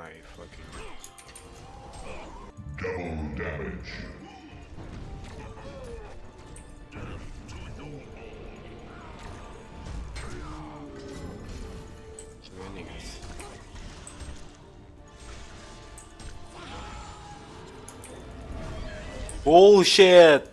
my fucking... Double damage. Bullshit!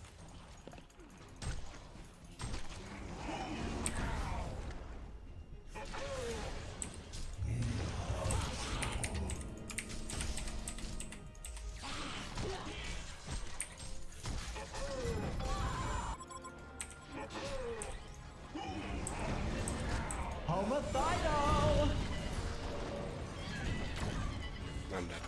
Homicidal! I'm dead.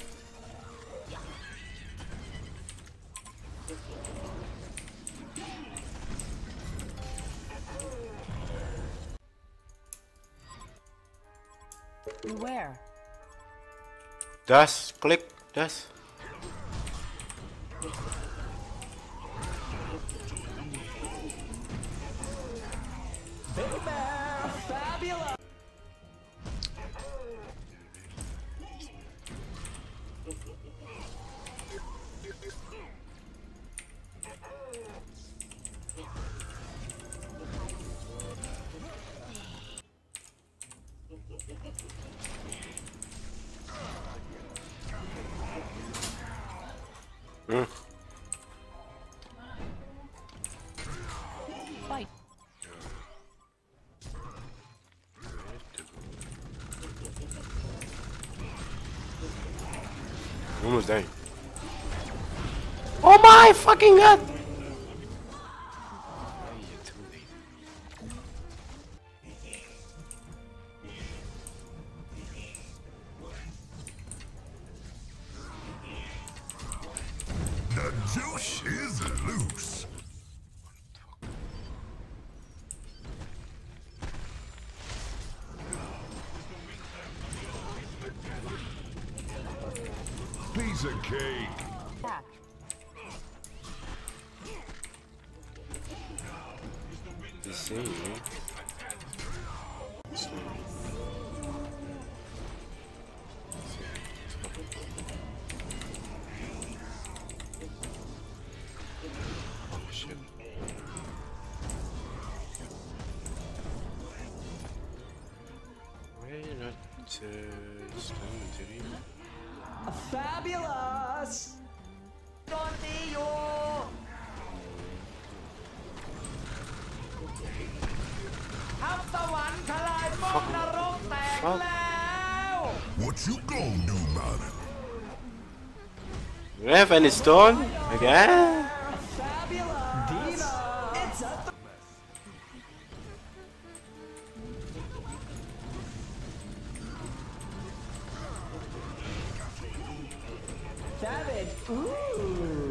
Beware. Dash, click, dash. Big Bear! Fabulous! Fight. Almost dying. Oh my fucking god! The juice is loose. Piece of cake. Back. You see, eh? Oh shit. Why not stun Tiri? Fabulous! Contigo!ทับตะวันทลายป้อมนรกแตกแล้ว What you gonna do about it? Do you have any stone? Again? Fabulous! Diva! It's a Savage! Ooh!